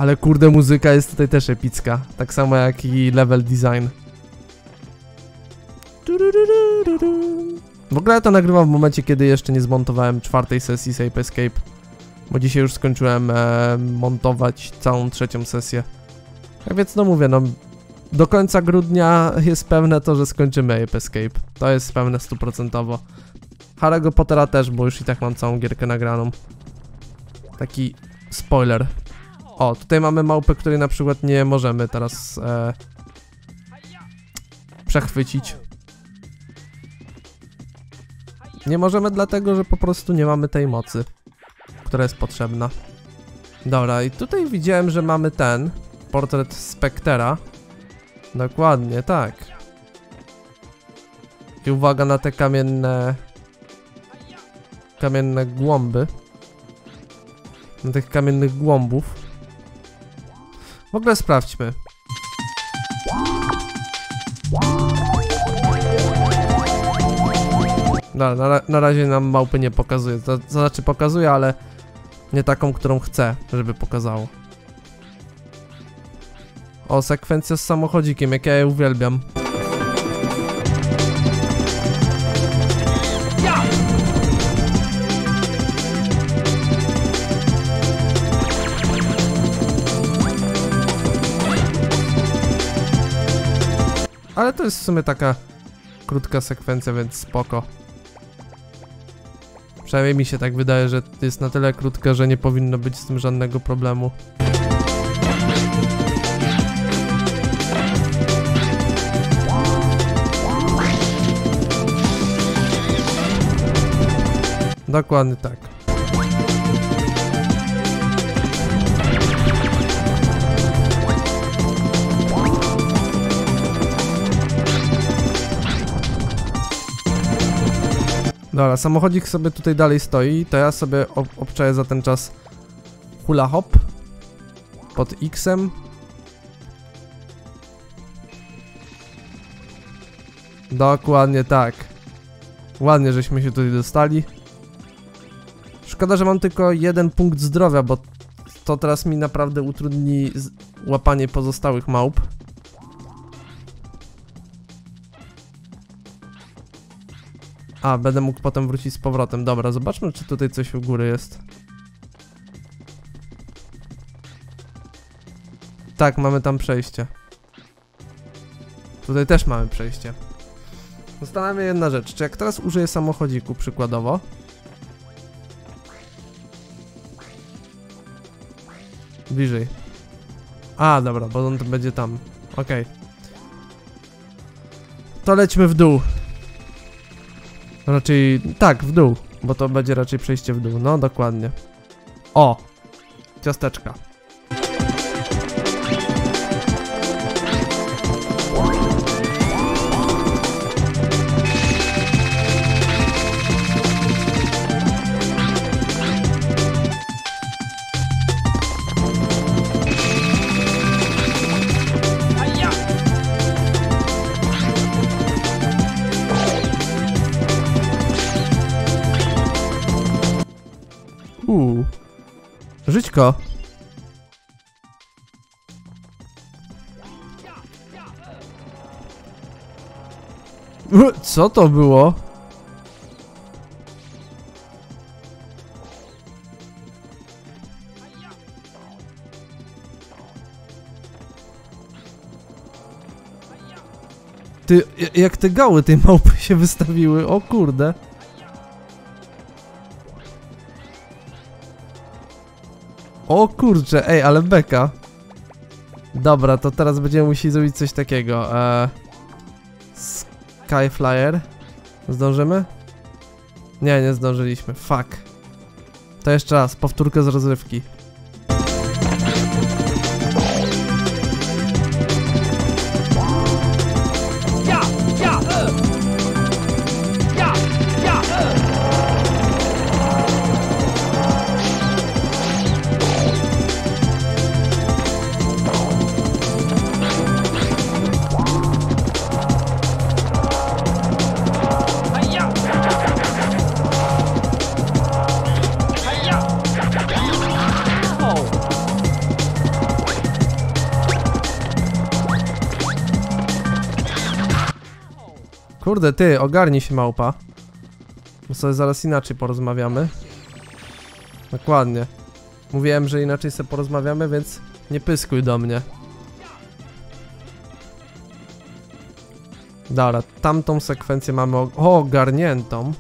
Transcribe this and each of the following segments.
Ale kurde, muzyka jest tutaj też epicka. Tak samo jak i level design. W ogóle to nagrywam w momencie, kiedy jeszcze nie zmontowałem 4. sesji Ape Escape. Bo dzisiaj już skończyłem montować całą 3. sesję. Tak więc no mówię, no do końca grudnia jest pewne to, że skończymy Ape Escape. To jest pewne 100%. Harry'ego Pottera też, bo już i tak mam całą gierkę nagraną. Taki spoiler. O, tutaj mamy małpę, której na przykład nie możemy teraz przechwycić. Nie możemy dlatego, że po prostu nie mamy tej mocy, która jest potrzebna. Dobra, i tutaj widziałem, że mamy ten portret Spectera. Dokładnie, tak. I uwaga na te kamienne głąby. Na tych kamiennych głąbów. W ogóle sprawdźmy. Dobra, na razie nam małpy nie pokazuje. To znaczy pokazuje, ale nie taką, którą chcę, żeby pokazało. O, sekwencja z samochodzikiem, jak ja je uwielbiam. Ale to jest w sumie taka krótka sekwencja, więc spoko. Przynajmniej mi się tak wydaje, że jest na tyle krótka, że nie powinno być z tym żadnego problemu. Dokładnie tak. Dobra, samochodzik sobie tutaj dalej stoi, to ja sobie obczaję za ten czas hula hop pod X-em. Dokładnie tak. Ładnie, żeśmy się tutaj dostali. Szkoda, że mam tylko 1 punkt zdrowia, bo to teraz mi naprawdę utrudni łapanie pozostałych małp. A, będę mógł potem wrócić z powrotem. Dobra, zobaczmy, czy tutaj coś u góry jest. Tak, mamy tam przejście. Tutaj też mamy przejście. Zastanawia mnie jedna rzecz, czy jak teraz użyję samochodziku przykładowo. Bliżej. A, dobra, bo on to będzie tam. Okej. To lećmy w dół. Raczej, tak, w dół, bo to będzie raczej przejście w dół, no dokładnie. O! Ciasteczka. Żyćko. Co to było? Ty, jak te gały tej małpy się wystawiły, o kurde. O kurczę, ej, ale beka. Dobra, to teraz będziemy musieli zrobić coś takiego. Skyflyer. Zdążymy? Nie, nie zdążyliśmy. Fuck. To jeszcze raz, powtórkę z rozrywki. Kurde, ty, ogarnij się, małpa. Bo sobie zaraz inaczej porozmawiamy. Dokładnie. Mówiłem, że inaczej sobie porozmawiamy, więc nie pyskuj do mnie. Dobra, tamtą sekwencję mamy ogarniętą.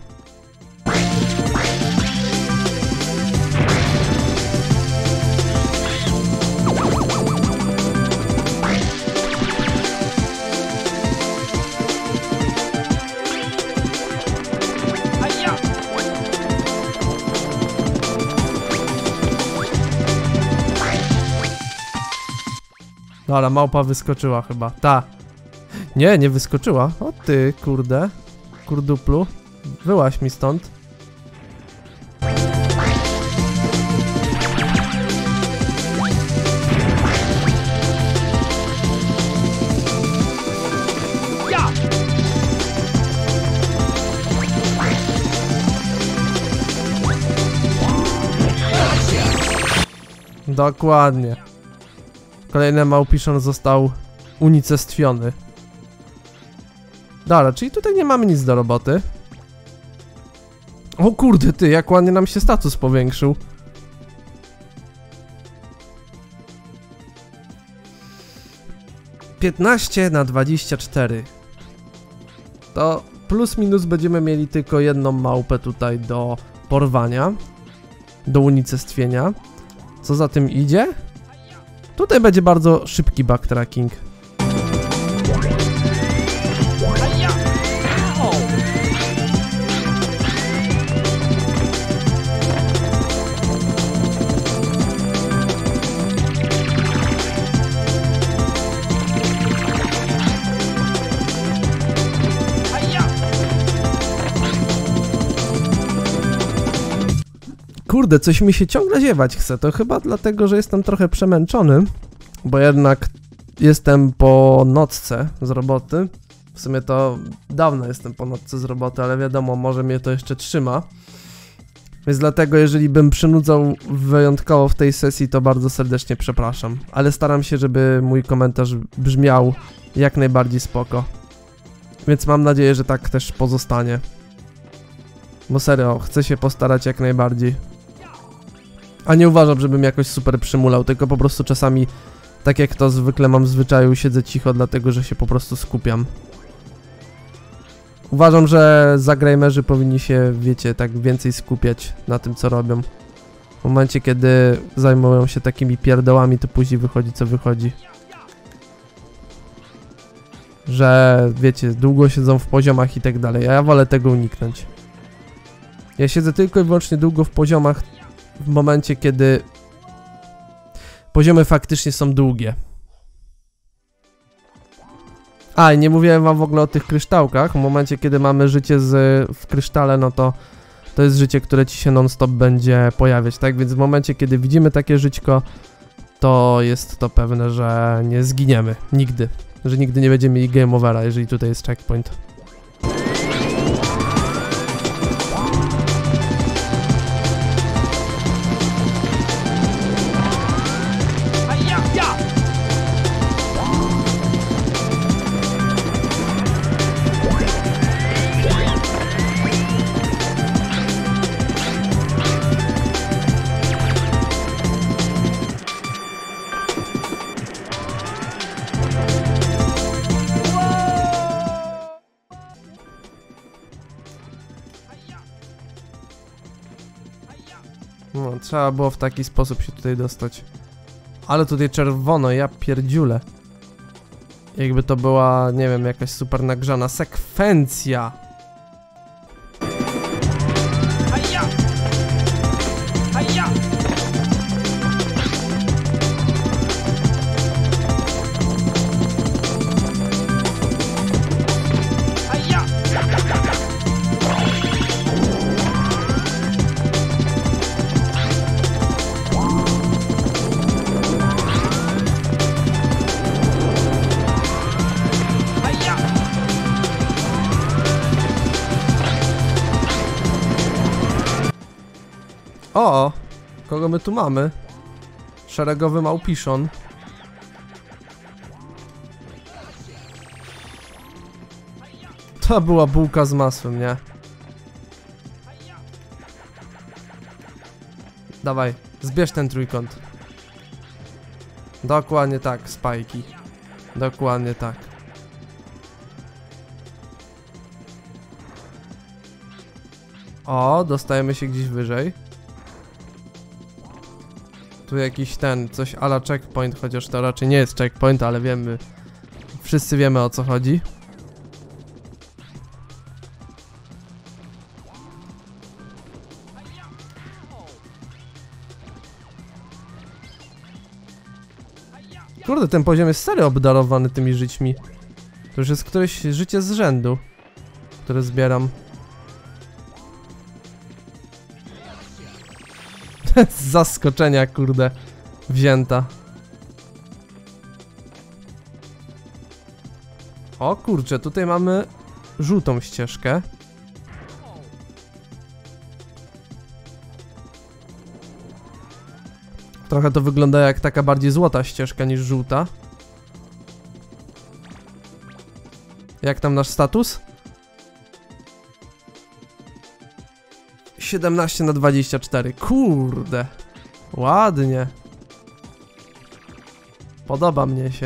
Dobra, małpa wyskoczyła chyba. Ta. Nie, nie wyskoczyła. O ty, kurde. Kurduplu. Wyłaź mi stąd. Dokładnie. Kolejny małpiszon został unicestwiony. Dobra, czyli tutaj nie mamy nic do roboty. O kurde, ty, jak ładnie nam się status powiększył. (15/24). To plus minus będziemy mieli tylko jedną małpę tutaj do porwania. Do unicestwienia. Co za tym idzie? Tutaj będzie bardzo szybki backtracking. Kurde, coś mi się ciągle ziewać chce, to chyba dlatego, że jestem trochę przemęczony, bo jednak jestem po nocce z roboty. W sumie to dawno jestem po nocce z roboty, ale wiadomo, może mnie to jeszcze trzyma. Więc dlatego, jeżeli bym przynudzał wyjątkowo w tej sesji, to bardzo serdecznie przepraszam. Ale staram się, żeby mój komentarz brzmiał jak najbardziej spoko. Więc mam nadzieję, że tak też pozostanie. Bo serio, chcę się postarać jak najbardziej. A nie uważam, żebym jakoś super przymulał, tylko po prostu czasami, tak jak to zwykle mam w zwyczaju, siedzę cicho, dlatego że się po prostu skupiam. Uważam, że zagrajmerzy powinni się, wiecie, tak więcej skupiać na tym, co robią. W momencie, kiedy zajmują się takimi pierdołami, to później wychodzi, co wychodzi. Że, wiecie, długo siedzą w poziomach i tak dalej, a ja wolę tego uniknąć. Ja siedzę tylko i wyłącznie długo w poziomach w momencie, kiedy poziomy faktycznie są długie. A, i nie mówiłem wam w ogóle o tych kryształkach. W momencie, kiedy mamy życie w krysztale, no to jest życie, które ci się non-stop będzie pojawiać, tak? Więc w momencie, kiedy widzimy takie żyćko, to jest to pewne, że nie zginiemy. Nigdy. Że nigdy nie będziemy mieli game overa, jeżeli tutaj jest checkpoint. No, trzeba było w taki sposób się tutaj dostać. Ale tutaj czerwono, ja pierdziule. Jakby to była, nie wiem, jakaś super nagrzana sekwencja. O, kogo my tu mamy? Szeregowy małpiszon. To była bułka z masłem, nie? Dawaj, zbierz ten trójkąt. Dokładnie tak, spajki. Dokładnie tak. O, dostajemy się gdzieś wyżej. Tu jakiś coś a la checkpoint, chociaż to raczej nie jest checkpoint, ale wiemy. Wszyscy wiemy, o co chodzi. Kurde, ten poziom jest serio obdarowany tymi żyćmi. To już jest któreś życie z rzędu, które zbieram. Z zaskoczenia, kurde, wzięta. O kurczę, tutaj mamy żółtą ścieżkę. Trochę to wygląda jak taka bardziej złota ścieżka niż żółta. Jak tam nasz status? 17/24. Kurde. Ładnie. Podoba mnie się.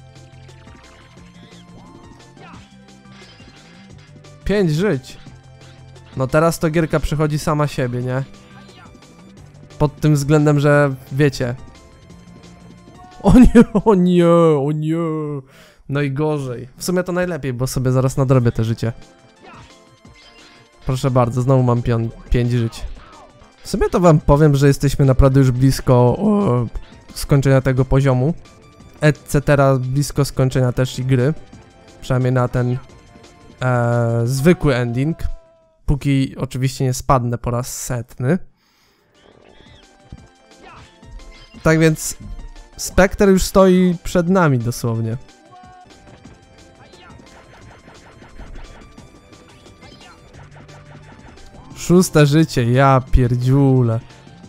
5 żyć. No teraz to gierka przychodzi sama siebie, nie? Pod tym względem, że wiecie. O nie, o nie, o nie. Najgorzej. W sumie to najlepiej, bo sobie zaraz nadrobię te życie. Proszę bardzo, znowu mam 5 żyć. W sumie to wam powiem, że jesteśmy naprawdę już blisko skończenia tego poziomu. Etc. blisko skończenia też i gry. Przynajmniej na ten zwykły ending. Póki oczywiście nie spadnę po raz 100. Tak więc Spectre już stoi przed nami dosłownie. Szóste życie, ja pierdziule.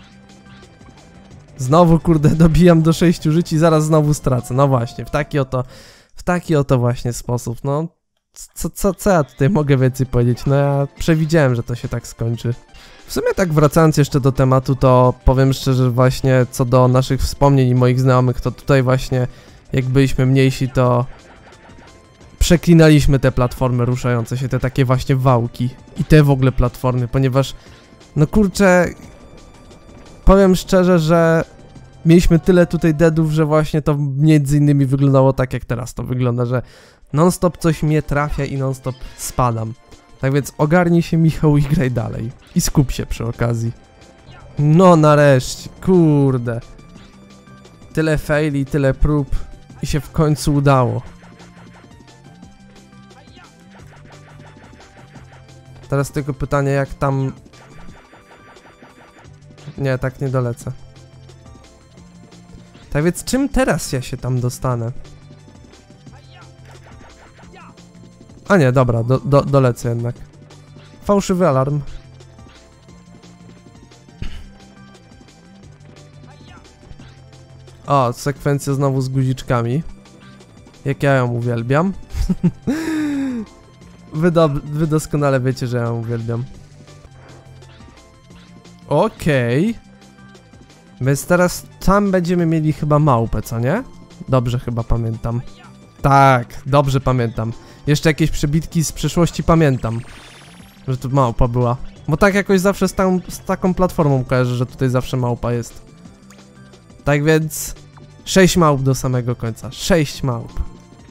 Znowu kurde dobijam do 6 żyć i zaraz znowu stracę. No właśnie, w taki oto właśnie sposób. No co ja tutaj mogę więcej powiedzieć? No ja przewidziałem, że to się tak skończy. W sumie tak wracając jeszcze do tematu, to powiem szczerze właśnie co do naszych wspomnień i moich znajomych, to tutaj właśnie jak byliśmy mniejsi, to przeklinaliśmy te platformy ruszające się, te takie właśnie wałki i te w ogóle platformy, ponieważ no kurczę, powiem szczerze, że mieliśmy tyle tutaj deadów, że właśnie to między innymi wyglądało tak jak teraz to wygląda, że non stop coś mnie trafia i non stop spadam. Tak więc ogarnij się, Michał, i graj dalej. I skup się przy okazji. No nareszcie, kurde. Tyle faili, tyle prób i się w końcu udało. Teraz tylko pytanie, jak tam... Nie, tak nie dolecę. Tak więc czym teraz ja się tam dostanę? A nie, dobra, dolecę jednak. Fałszywy alarm. O, sekwencja znowu z guziczkami. Jak ja ją uwielbiam. Wy doskonale wiecie, że ja ją uwielbiam. Okej. Więc teraz tam będziemy mieli chyba małpę, co nie? Dobrze chyba pamiętam. Tak, dobrze pamiętam. Jeszcze jakieś przebitki z przeszłości pamiętam. Że tu małpa była. Bo tak jakoś zawsze z taką platformą kojarzę, że tutaj zawsze małpa jest. Tak więc 6 małp do samego końca. 6 małp.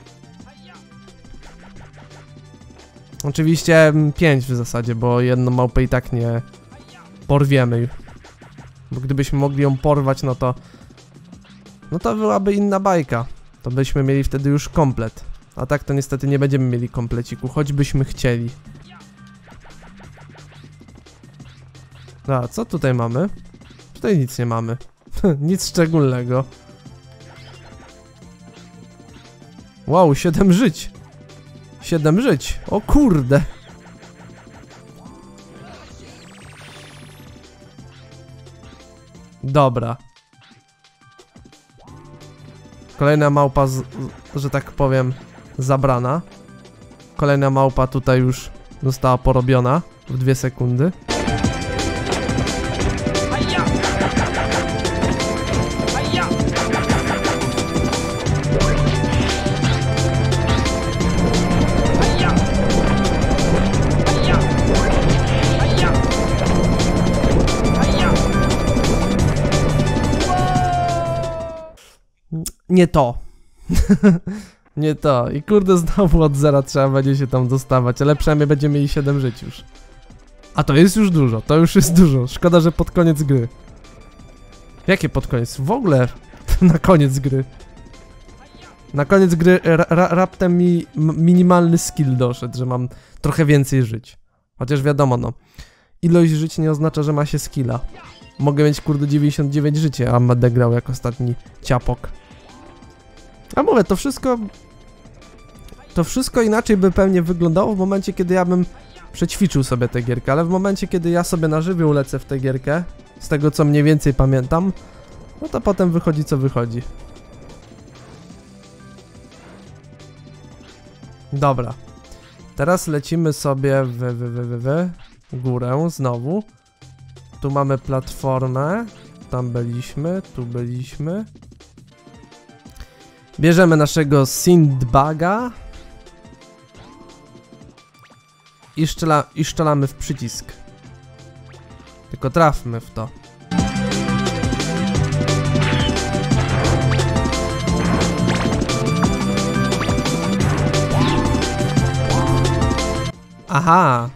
Oczywiście 5 w zasadzie, bo jedną małpę i tak nie porwiemy. Bo gdybyśmy mogli ją porwać, no to byłaby inna bajka. To byśmy mieli wtedy już komplet. A tak to niestety nie będziemy mieli kompleciku, choćbyśmy chcieli. A co tutaj mamy? Tutaj nic nie mamy. Nic szczególnego. Wow, 7 żyć. 7 żyć. O kurde. Dobra. Kolejna małpa, że tak powiem, zabrana. Kolejna małpa tutaj już została porobiona w 2 sekundy. Nie to. Nie to. I kurde, znowu od zera trzeba będzie się tam dostawać, ale przynajmniej będziemy mieli 7 żyć już. A to jest już dużo, to już jest dużo. Szkoda, że pod koniec gry. Jakie pod koniec? W ogóle na koniec gry. Na koniec gry raptem mi minimalny skill doszedł, że mam trochę więcej żyć. Chociaż wiadomo, no. Ilość żyć nie oznacza, że ma się skilla. Mogę mieć kurde 99 życie, a będę grał jak ostatni ciapok. A mówię, to wszystko inaczej by pewnie wyglądało w momencie, kiedy ja bym przećwiczył sobie tę gierkę, ale w momencie, kiedy ja sobie na żywioł lecę w tę gierkę, z tego co mniej więcej pamiętam, no to potem wychodzi co wychodzi. Dobra. Teraz lecimy sobie w górę znowu. Tu mamy platformę, tam byliśmy, tu byliśmy. Bierzemy naszego Sindbaga i szczelamy w przycisk. Tylko trafmy w to. Aha!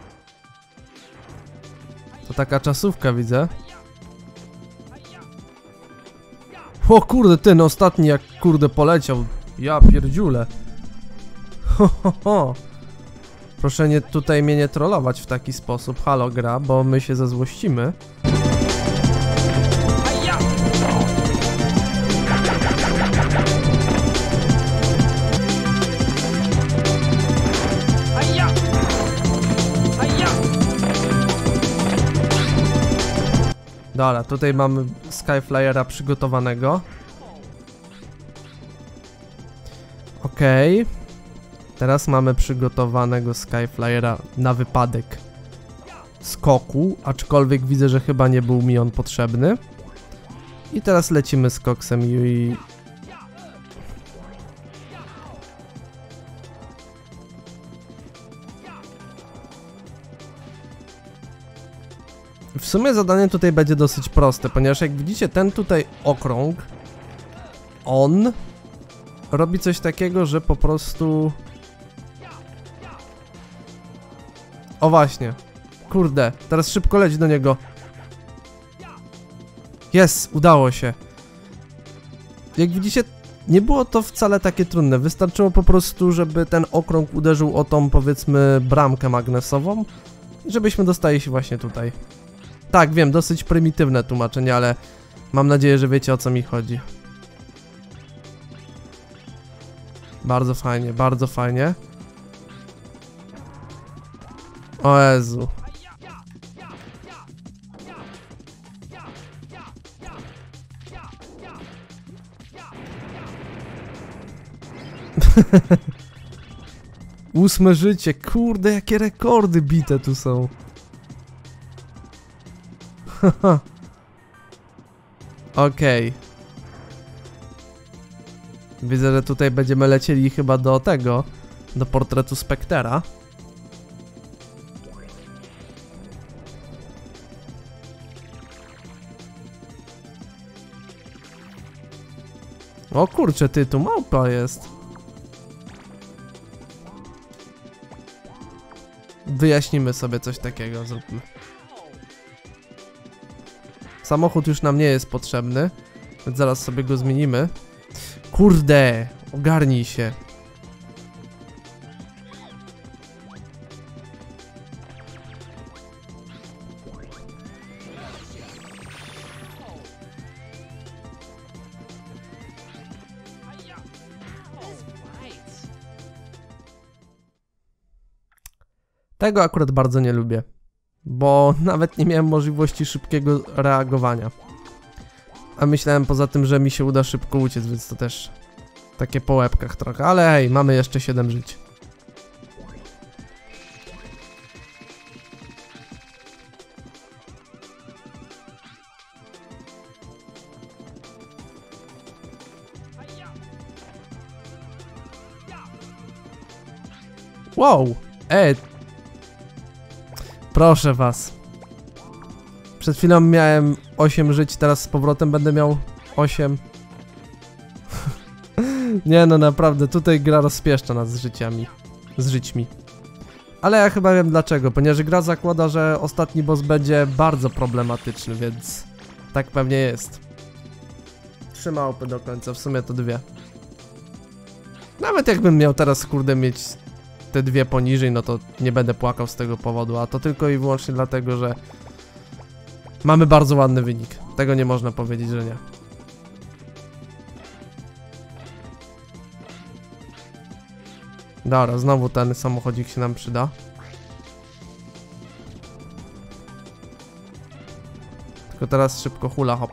To taka czasówka, widzę. O kurde, ten ostatni jak kurde poleciał. Ja pierdziule. Ho, ho, ho. Proszę nie tutaj mnie nie trollować w taki sposób. Halo gra, bo my się zezłościmy. Dobra, tutaj mamy Skyflyera przygotowanego. Okej. Teraz mamy przygotowanego Skyflyera na wypadek skoku, aczkolwiek widzę, że chyba nie był mi on potrzebny. I teraz lecimy z koksem i... W sumie zadanie tutaj będzie dosyć proste, ponieważ jak widzicie ten tutaj okrąg, on robi coś takiego, że po prostu... O właśnie, kurde, teraz szybko leć do niego. Jest, udało się. Jak widzicie, nie było to wcale takie trudne, wystarczyło po prostu, żeby ten okrąg uderzył o tą, powiedzmy, bramkę magnesową i żebyśmy dostali się właśnie tutaj. Tak, wiem, dosyć prymitywne tłumaczenie, ale mam nadzieję, że wiecie o co mi chodzi. Bardzo fajnie, bardzo fajnie. O Jezu. Ósme życie, kurde, jakie rekordy bite tu są. Okej. Widzę, że tutaj będziemy lecieli chyba do tego, do portretu Spectera. O kurczę, ty, tu małpa jest. Wyjaśnimy sobie coś takiego, zróbmy. Samochód już nam nie jest potrzebny, więc zaraz sobie go zmienimy. Kurde, ogarnij się. Tego akurat bardzo nie lubię, bo nawet nie miałem możliwości szybkiego reagowania. A myślałem poza tym, że mi się uda szybko uciec, więc to też takie po łebkach trochę, ale hej, mamy jeszcze 7 żyć. Wow! Proszę was. Przed chwilą miałem 8 żyć, teraz z powrotem będę miał 8. Nie no, naprawdę, tutaj gra rozpieszcza nas z żyćmi. Ale ja chyba wiem dlaczego, ponieważ gra zakłada, że ostatni boss będzie bardzo problematyczny, więc tak pewnie jest. 3 małpy do końca, w sumie to 2. Nawet jakbym miał teraz, kurde, mieć te 2 poniżej, no to nie będę płakał z tego powodu, a to tylko i wyłącznie dlatego, że mamy bardzo ładny wynik. Tego nie można powiedzieć, że nie. Dobra, znowu ten samochodzik się nam przyda. Tylko teraz szybko hula hop.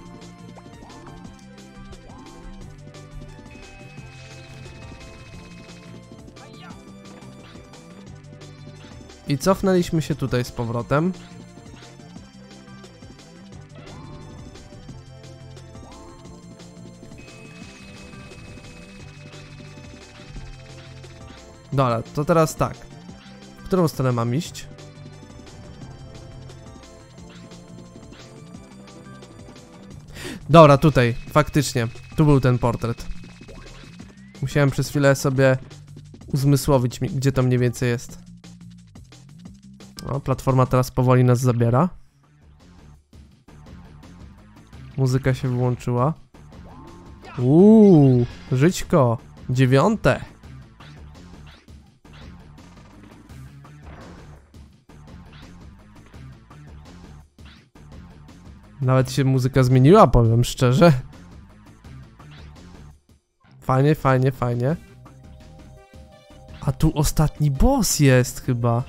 I cofnęliśmy się tutaj z powrotem. Dobra, to teraz tak. W którą stronę mam iść? Dobra, tutaj, faktycznie. Tu był ten portret. Musiałem przez chwilę sobie uzmysłowić, gdzie to mniej więcej jest. O, platforma teraz powoli nas zabiera. Muzyka się wyłączyła. Żyćko. 9. Nawet się muzyka zmieniła, powiem szczerze. Fajnie, fajnie, fajnie. A tu ostatni boss jest chyba.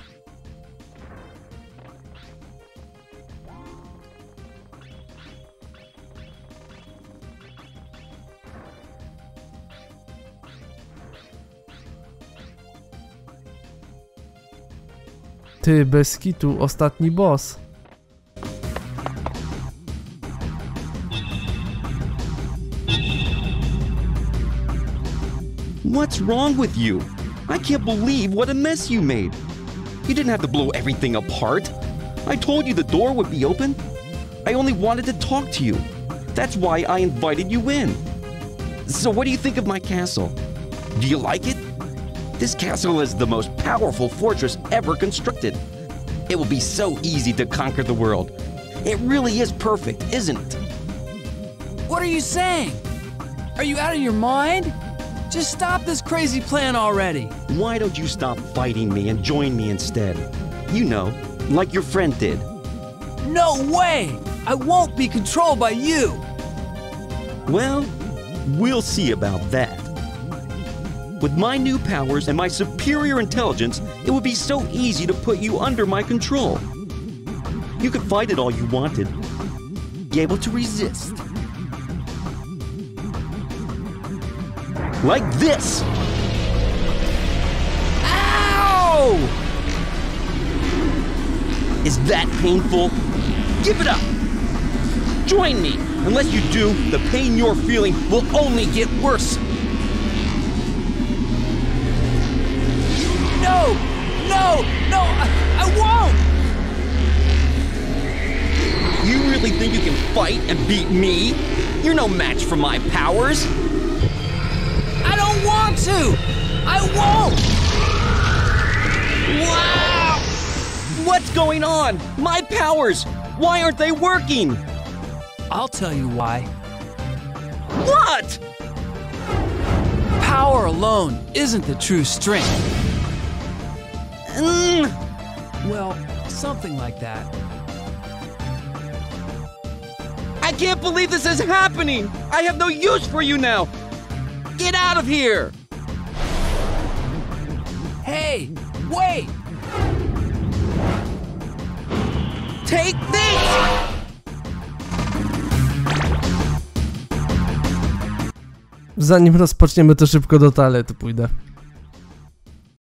Ty, bez kitu, ostatni boss. What's wrong with you? I can't believe what a mess you made. You didn't have to blow everything apart. I told you the door would be open. I only wanted to talk to you. That's why I invited you in. So what do you think of my castle? Do you like it? This castle is the most powerful fortress ever constructed. It will be so easy to conquer the world. It really is perfect, isn't it? What are you saying? Are you out of your mind? Just stop this crazy plan already. Why don't you stop fighting me and join me instead? You know, like your friend did. No way! I won't be controlled by you! Well, we'll see about that. With my new powers and my superior intelligence, it would be so easy to put you under my control. You could fight it all you wanted, be able to resist. Like this! Ow! Is that painful? Give it up! Join me! Unless you do, the pain you're feeling will only get worse! No! No! No! I won't! You really think you can fight and beat me? You're no match for my powers! I don't want to! I won't! Wow! What's going on? My powers! Why aren't they working? I'll tell you why. What? Power alone isn't the true strength. Well, something like that. I can't believe this is happening! I have no use for you now! Get out of here! Hey, wait! Take this! Zanim rozpoczniemy, to szybko do toalety pójdę.